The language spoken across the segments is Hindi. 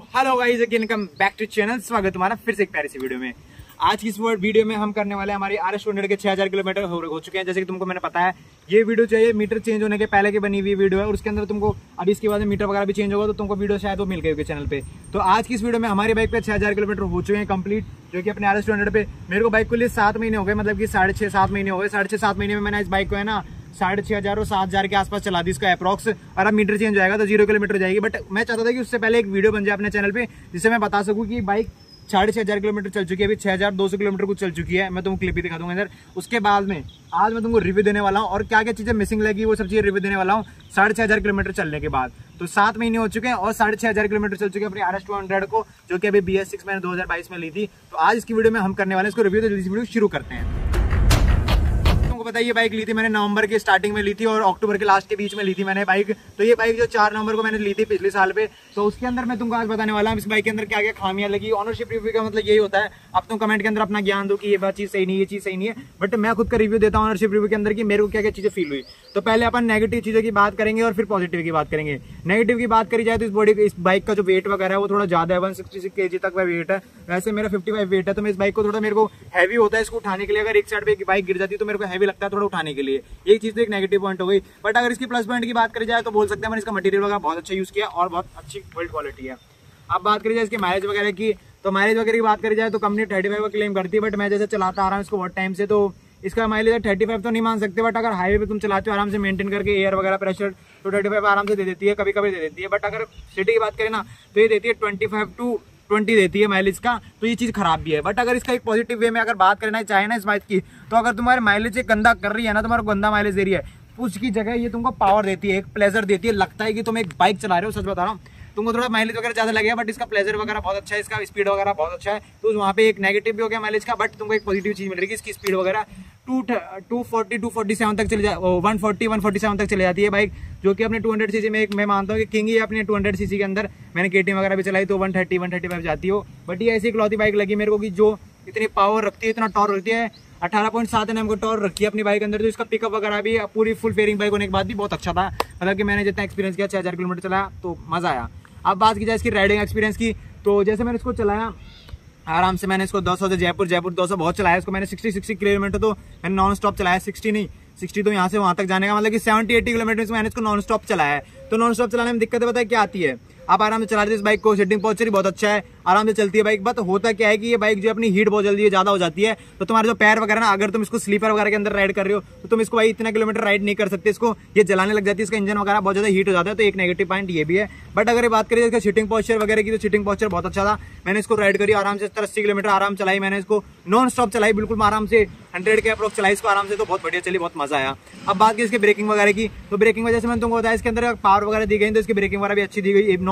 Hello guys, again come back to channel. स्वागत तुम्हारा फिर से एक प्यारी सी वीडियो में। आज की इस वीडियो में हम करने वाले हमारी RS 200 के 6000 किलोमीटर हो चुके हैं। जैसे कि तुमको मैंने पता है, ये वीडियो चाहिए मीटर चेंज होने के पहले की बनी हुई वीडियो है और उसके अंदर तुमको अभी इसके बाद मीटर वगैरह भी चेंज होगा तो तुमको वीडियो शायद वो मिल गई होगी चैनल पे। तो आज की इस वीडियो में हमारी बाइक पे 6000 किलोमीटर हो चुके हैं कंप्लीट, जो कि अपने RS 200 पे मेरे को बाइक को लिए 7 महीने हो गए, मतलब कि 6.5-7 महीने हो गए। 6.5-7 महीने में मैंने इस बाइक को है ना 6,500 और 7,000 के आसपास चला दी इसका अप्रॉक्स। और अब मीटर चेंज जाएगा तो 0 किलोमीटर जाएगी। बट मैं चाहता था कि उससे पहले एक वीडियो बन जाए अपने चैनल पे, जिससे मैं बता सकूं कि बाइक 6,500 किलोमीटर चल चुकी है, अभी 6,200 किलोमीटर कुछ चल चुकी है। मैं तुमको क्लिप भी दिखा दूंगा इधर। उसके बाद में आज मैं तुमको रिव्यू देने वाला हूँ और क्या क्या चीजें मिसिंग लगी वो सब चीजें रिव्यू देने वाला हूँ 6,500 किलोमीटर चलने के बाद। तो 7 महीने हो चुके हैं और 6,500 किलोमीटर चल चुके हैं अपनी RS 200 को, जो कि अभी BS6 मैंने 2022 में ली थी। तो आज इसकी वीडियो में हम करने वाले हैं इसको रिव्यू। तो इस वीडियो शुरू करते हैं। पता है, ये बाइक ली थी मैंने नवंबर के स्टार्टिंग में ली थी और अक्टूबर के लास्ट के बीच में ली थी मैंने बाइक। तो ये बाइक जो 4 नवंबर को मैंने ली थी पिछले साल पे, तो उसके अंदर मैं तुमको आज बताने वाला हूँ इस बाइक के अंदर क्या क्या खामियां लगी। ऑनरशिप रिव्यू का मतलब यही होता है, अब तुम कमेंट के अंदर अपना ज्ञान दो कि ये बात चीज सही नहीं, ये चीज सही नहीं है। बट मैं खुद का रिव्यू देता हूँ ऑनरशिप रिव्यू के अंदर कि मेरे को क्या क्या चीजें फील हुई। तो पहले अपन नेगेटिव चीजों की बात करेंगे और फिर पॉजिटिव की बात करेंगे। नेगेटिव की बात करी जाए तो इस बाइक का जो वेट वगैरह है वो थोड़ा ज्यादा है, 166 kg तक का वेट है। वैसे मेरा 55 वेट है, तो मैं इस बाइक को थोड़ा मेरे को हैवी होता है इसको उठाने के लिए। अगर एक साइड पे बाइक गिर जाती है तो मेरे को हैवी लगता है थोड़ा उठाने के लिए। ये चीज तो एक नेगेटिव पॉइंट हो गई। बट अगर इसकी प्लस पॉइंट की बात करी जाए तो बोल सकते हैं मैंने इसका मटेरियल वगैरह बहुत अच्छा यूज किया और बहुत अच्छी बिल्ड क्वालिटी है। अब बात करी जाए इसके माइलेज वगैरह की, तो माइलेज वगैरह की बात करी जाए तो कंपनी 35 का क्लेम करती है। बट मैं जैसे चलाता आ रहा हूँ इसको बहुत टाइम से, तो इसका माइलेज 35 तो नहीं मान सकते। बट अगर हाईवे पे तुम चलाते हो आराम से मेंटेन करके एयर वगैरह प्रेशर, तो 35 आराम से दे देती है, कभी कभी दे देती है। बट अगर सिटी की बात करें ना तो ये देती है 25 to 20 देती है माइलेज का। तो ये चीज खराब भी है। बट अगर इसका एक पॉजिटिव वे में अगर बात करना चाहे ना इस बाइक की, तो अगर तुम्हारे माइलेज गंदा कर रही है ना, तुम्हारा गंदा माइलेज दे रही है, उसकी जगह ये तुमको पावर देती है, एक प्लेजर देती है। लगता है कि तुम एक बाइक चला रहे हो, सच बता रहा हूँ। तुमको थोड़ा माइलेज वगैरह ज्यादा लगेगा बट इसका प्लेजर वगैरह बहुत अच्छा है, इसका स्पीड वगैरह बहुत अच्छा है। तो वहाँ पे एक नेगेटिव भी हो गया माइलेज का, बट तुमको एक पॉजिटिव चीज मिल रही है, इसकी स्पीड वगैरह 240-247 तक चले जाए, 140-147 तक चले जाती है बाइक, जो कि अपने 200 सीसी में एक मैं मानता हूँ कि किंग ही है अपने 200 सीसी के अंदर। मैंने KTM वगैरह भी चलाई तो 130-135 जाती हो। बट ये ऐसी इकलौती बाइक लगी मेरे को कि जो इतनी पावर रखती है, इतना टॉर्क रखती है। 18.7 Nm को टॉर्क रखी है अपनी बाइक अंदर। तो इसका पिकअप वगैरह भी पूरी फुल फेयरिंग बाइक होने के बाद भी बहुत अच्छा था। मतलब कि मैंने जितना एक्सपीरियंस किया 6,000 किलोमीटर चलाया तो मजा आया। अब बात की जाए इसकी राइडिंग एक्सपीरियंस की, तो जैसे मैंने इसको चलाया आराम से, मैंने इसको 200 से जयपुर 200 बहुत चलाया इसको मैंने। 60 किलोमीटर तो मैंने नॉन स्टॉप चलाया, 60 तो यहाँ से वहां तक जाने का मतलब कि 70-80 किलोमीटर मैंने इसको नॉन स्टॉप चलाया है। तो नॉन स्टॉप चलाने में दिक्कत पता है क्या आती है, आप आराम से चला रहे हो इस बाइक को, सीटिंग पोस्चर बहुत अच्छा है, आराम से चलती है बाइक। बट होता क्या है कि ये बाइक जो अपनी हीट बहुत जल्दी ज्यादा हो जाती है, तो तुम्हारे जो पैर वगैरह ना, अगर तुम इसको स्लीपर वगैरह के अंदर राइड कर रहे हो तो तुम इसको भाई इतना किलोमीटर राइड नहीं कर सकते, इसको ये जलाने लग जाती है, इसका इंजन वगैरह बहुत ज्यादा हीट हो जाता है। तो एक नेगेटिव पॉइंट ये भी है। बट अगर बात करें इसका सीटिंग पोस्चर वगैरह की, तो सीटिंग पोस्चर बहुत अच्छा था। मैंने इसको राइड करी आराम से 70-80 किलोमीटर आराम चलाई मैंने इसको, नॉन स्टॉप चलाई बिल्कुल आराम से, 100 के अप्रोक्स चलाई इसको आराम से, तो बहुत बढ़िया चली, बहुत मजा आया। अब बात की इसकी ब्रेकिंग वगैरह की, तो ब्रेकिंग वजह से मैंने तुमको बताया इसके अंदर पावर वगैरह दी गई, तो इसकी ब्रेकिंग वगैरह भी अच्छी दी गई।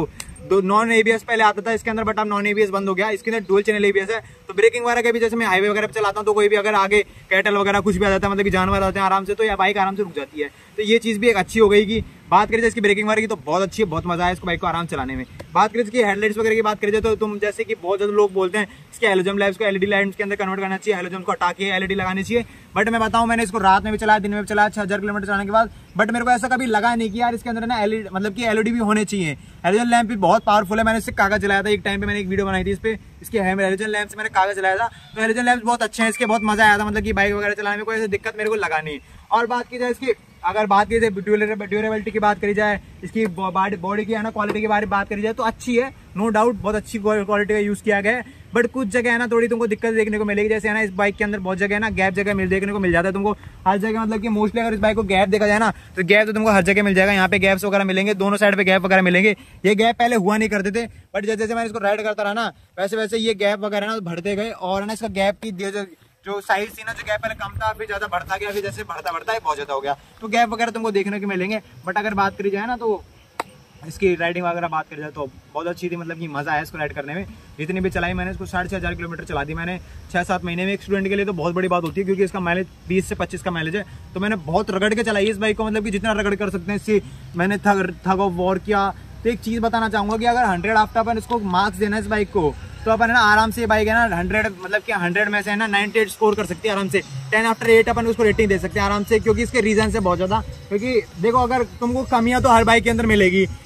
नॉन ABS पहले आता था इसके अंदर, बट अब नॉन ABS बंद हो गया, इसके अंदर डुअल चैनल ABS है। तो ब्रेकिंग वगैरह के भी जैसे मैं हाईवे वगैरह पे चलाता हूँ तो कोई भी अगर आगे कैटल वगैरह कुछ भी आ जाता है, मतलब कि जानवर आते हैं आराम से, तो यह बाइक आराम से रुक जाती है। तो ये चीज भी एक अच्छी हो गई की बात करें इसकी ब्रेकिंग वगैरह की, तो बहुत अच्छी है, बहुत मजा है इसको बाइक को आराम चलाने में। बात करें इसकी हेडलाइट्स वगैरह की बात करें तो तुम जैसे कि बहुत ज्यादा लोग बोलते हैं इसके हैलोजन लाइट्स को LED लाइट्स के अंदर कन्वर्ट करना चाहिए, हैलोजन को हटा के LED लगानी चाहिए। बट मैं बताऊं, मैंने इसको रात में भी चलाया, दिन में भी चलाया 6,000 किलोमीटर चलाने के बाद, बट मेरे को ऐसा कभी लगा नहीं कि यार इसके अंदर ना LED मतलब कि LED भी होने चाहिए। हैलोजन लैंप भी बहुत पावरफुल है। मैंने इससे कागज चलाया था एक टाइम पे, मैंने एक वीडियो बनाई थी इस पे, इसके हैलोजन लैंप से मैंने कागज चलाया था। तो हैलोजन लैंप बहुत अच्छे हैं इसके, बहुत मजा आया था, मतलब कि बाइक वगैरह चलाने में कोई ऐसी दिक्कत मेरे को लगा नहीं। और बात की जाए इसकी, अगर बात की जाए ड्यूरेबिलिटी की बात करी जाए, इसकी बॉडी की है ना क्वालिटी के बारे में बात करी जाए तो अच्छी है, नो डाउट, बहुत अच्छी क्वालिटी का यूज किया गया है। बट कुछ जगह है ना थोड़ी तुमको दिक्कत देखने को मिलेगी, जैसे है ना इस बाइक के अंदर बहुत जगह है ना गैप जगह देखने को मिल जाता है तुमको हर जगह। मतलब कि मोस्टली अगर इस बाइक को गैप देखा जाए ना तो गैप तो तुमको हर जगह मिल जाएगा। यहाँ पे गैप्स वगैरह मिलेंगे, दोनों साइड पे गैप वगैरह मिलेंगे। ये गैप पहले हुआ नहीं करते थे, बट जैसे जैसे मैं इसको राइड करता रहा ना वैसे वैसे ये गैप वगैरह ना बढ़ते गए। और ना इसका गैप की जो साइज थी ना, जो गैप पहले कम था फिर ज्यादा बढ़ता गया, फिर जैसे बढ़ता है बहुत ज्यादा हो गया। तो गैप वगैरह तुमको देखने को मिलेंगे। बट अगर बात करी जाए ना तो इसकी राइडिंग वगैरह बात करी जाए तो बहुत अच्छी थी, मतलब कि मजा आया इसको राइड करने में। जितनी भी चलाई मैंने इसको 6,500 किलोमीटर चला दी मैंने 6-7 महीने में। एक स्टूडेंट के लिए तो बहुत बड़ी बात होती है, क्योंकि इसका माइलेज 20 से 25 का माइलेज है। तो मैंने बहुत रगड़ के चलाई इस बाइक को, मतलब कि जितना रगड़ कर सकते हैं इससे मैंने थग ऑफ वॉर किया। तो एक चीज बताना चाहूंगा कि अगर 100 आफ्टर अपन इसको मार्क्स देना इस बाइक को, तो अपन है ना आराम से बाइक है ना 100 मतलब कि 100 में से है ना 98 स्कोर कर सकती है आराम से। 10 आफ्टर 8 अपन उसको रेटिंग दे सकते हैं आराम से, क्योंकि इसके रीजन से बहुत ज्यादा। क्योंकि देखो, अगर तुमको कमियां तो हर बाइक के अंदर मिलेगी,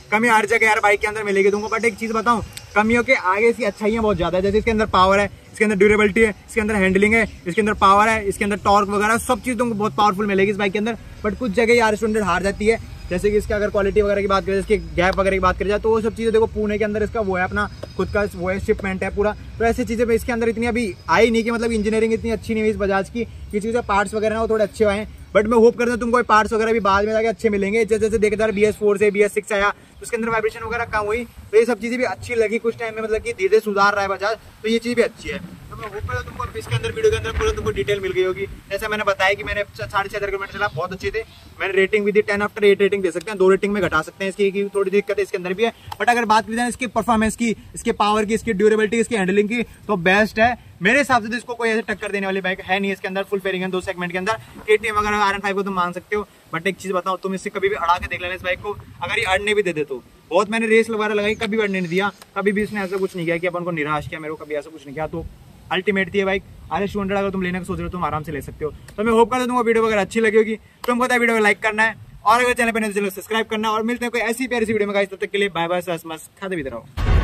कमी हर जगह यार बाइक के अंदर मिलेगी तुमको, बट एक चीज बताऊं, कमियों के आगे इसकी अच्छाइयां बहुत ज्यादा है। जैसे इसके अंदर पावर है, इसके अंदर ड्यूरेबिलिटी है, इसके अंदर हैंडलिंग है, इसके अंदर पावर है, इसके अंदर टॉर्क वगैरह सब चीज तुमको बहुत पावरफुल मिलेगी इस बाइक के अंदर। बट कुछ जगह यार स्टूडेंट हार जाती है, जैसे कि इसका अगर क्वालिटी वगैरह की बात करें, इसके गैप वगैरह की बात करें जाए, तो वो सब चीज़ें देखो पुणे के अंदर इसका वो है अपना खुद का वो है शिपमेंट है पूरा, तो ऐसी चीज़ें इसके अंदर इतनी अभी आई नहीं कि मतलब इंजीनियरिंग इतनी अच्छी नहीं हुई इस बजाज की, ये चीज़ें पार्ट्स वगैरह ना वो थोड़े अच्छे आए। बट मैं होप करता हूँ तुमको पार्ट्स वगैरह भी बाद में जाके अच्छे मिलेंगे। जैसे देखा BS4 से BS6 आया तो उसके अंदर वाइब्रेशन वगैरह कम हुई, तो ये सब चीज़ें भी अच्छी लगी कुछ टाइम में, मतलब कि धीरे सुधार रहा है बजाज, तो ये चीज़ भी अच्छी है। तो मैं होप करता हूँ तुमको इसके अंदर वीडियो के अंदर पूरा तुमको डिटेल मिल गई होगी। जैसे मैंने बताया कि मैंने 6.5 किलोमीटर चला, बहुत अच्छे थे। मैंने रेटिंग भी दी 10/8 रेटिंग दे सकते हैं, 2 रेटिंग में घटा सकते हैं इसकी, थोड़ी दिक्कत इसके अंदर भी है। बट अगर बात की जाए इसकी परफॉर्मेंस की, इसके पावर की, इसकी ड्यूरेबिलिटी, इसकी हैंडलिंग की, तो बेस्ट है मेरे हिसाब से। तो इसको कोई ऐसे टक्कर देने वाली बाइक है नहीं इसके अंदर। फुल फेयरिंग है 2 सेगमेंट के अंदर, KTM वगैरह RN5 को तुम मान सकते हो। बट एक चीज बताओ, तुम इससे कभी भी अड़ा के देख लेना इस बाइक को, अगर ये अड़ने भी दे दे तो बहुत, मैंने रेस वगैरह लगाई कभी अड़ने नहीं दिया, कभी भी इसने ऐसा कुछ नहीं किया कि अपन को निराश किया, मेरे को कभी ऐसा कुछ नहीं किया। तो अल्टीमेट थी बाइक RS 200, अगर तुम लेने का सोच रहे हो तुम आराम से ले सकते हो। तो मैं होप करता हूं तुमको वीडियो वगैरह अच्छी लगी होगी। तुमको पता है वीडियो को लाइक करना है, और अगर चैनल पर नहीं तो चैनल सब्सक्राइब करना, और मिलते हैं कोई ऐसी प्यारी सी वीडियो में गाइस, तब तक के लिए बाय बाय, मस्त खाते भी रहो।